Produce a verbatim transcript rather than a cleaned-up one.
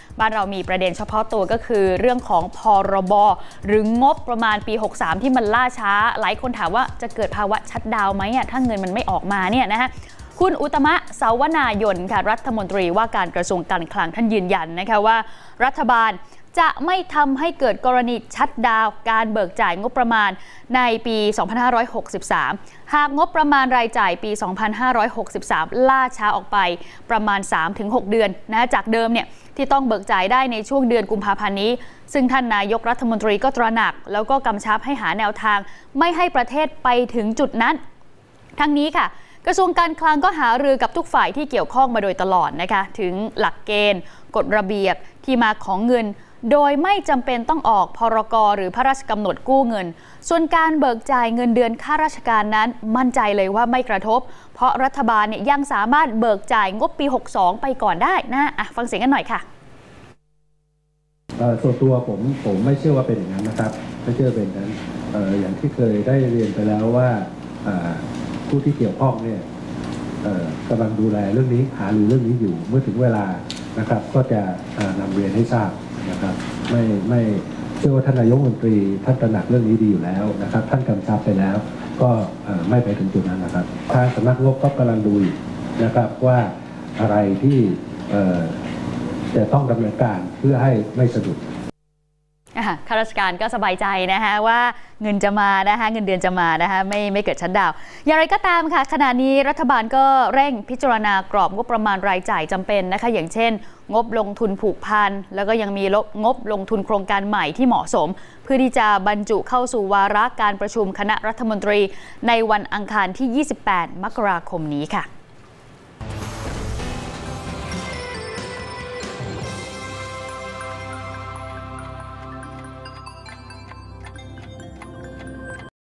บ้านเรามีประเด็นเฉพาะตัวก็คือเรื่องของพรบหรืองบประมาณปีหกสามที่มันล่าช้าหลายคนถามว่าจะเกิดภาวะชัตดาวน์ไหมอ่ะถ้าเงินมันไม่ออกมาเนี่ยนะฮะคุณอุตมะสาวนายนค่ะรัฐมนตรีว่าการกระทรวงการคลังท่านยืนยันนะคะว่ารัฐบาลจะไม่ทำให้เกิดกรณีชัตดาวน์การเบิกจ่ายงบประมาณในปี สองพันห้าร้อยหกสิบสาม หากงบประมาณรายจ่ายปี สองพันห้าร้อยหกสิบสาม ล่าช้าออกไปประมาณ สามถึงหก เดือนนะจากเดิมเนี่ยที่ต้องเบิกจ่ายได้ในช่วงเดือนกุมภาพันธ์นี้ซึ่งท่านนายกรัฐมนตรีก็ตระหนักแล้วก็กำชับให้หาแนวทางไม่ให้ประเทศไปถึงจุดนั้นทั้งนี้ค่ะกระทรวงการคลังก็หารือกับทุกฝ่ายที่เกี่ยวข้องมาโดยตลอดนะคะถึงหลักเกณฑ์กฎระเบียบที่มาของเงินโดยไม่จำเป็นต้องออกพรกหรือพระราชกำหนดกู้เงินส่วนการเบิกจ่ายเงินเดือนข้าราชการนั้นมั่นใจเลยว่าไม่กระทบเพราะรัฐบาลเนี่ยยังสามารถเบิกจ่ายงบปีหกสิบสองไปก่อนได้นะอ่ะฟังเสียงกันหน่อยค่ะส่วนตัวผมผมไม่เชื่อว่าเป็นอย่างนั้นนะครับไม่เชื่อเป็นนั้น อ, อย่างที่เคยได้เรียนไปแล้วว่าผู้ที่เกี่ยวข้องเนี่ยกำลังดูแลเรื่องนี้หารือเรื่องนี้อยู่เมื่อถึงเวลานะครับก็จะนำเรียนให้ทราบนะครับไม่ไม่เชื่อว่าท่านนายกรัฐมนตรีท่านตระหนักเรื่องนี้ดีอยู่แล้วนะครับท่านกำชับไปแล้วก็ไม่ไปถึงจุดนั้นนะครับทางสำนักงบก็กำลังดูนะครับว่าอะไรที่จะต้องดำเนินการเพื่อให้ไม่สะดุดข้าราชการก็สบายใจนะคะว่าเงินจะมานะคะเงินเดือนจะมานะคะไม่ไม่เกิดชัตดาวน์อย่างไรก็ตามค่ะขณะนี้รัฐบาลก็เร่งพิจารณากรอบงบประมาณรายจ่ายจำเป็นนะคะอย่างเช่นงบลงทุนผูกพันแล้วก็ยังมีงบลงทุนโครงการใหม่ที่เหมาะสมเพื่อที่จะบรรจุเข้าสู่วาระการประชุมคณะรัฐมนตรีในวันอังคารที่ยี่สิบแปดมกราคมนี้ค่ะ